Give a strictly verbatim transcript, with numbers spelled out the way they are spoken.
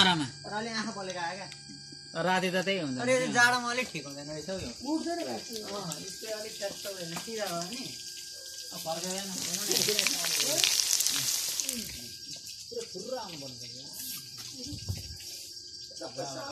जाडामा तर अलि आँखा पलेको आयो क्या राति त त्यही हुन्छ अरे जाडोमा अलिक ठिक हुँदैन रहेछ हौ यो उठ्दैन अँ यस्तो अलिक ट्याक्टर भएन सिधा भयो नि फर्काएन पुरा फुर्र आउनु पर्छ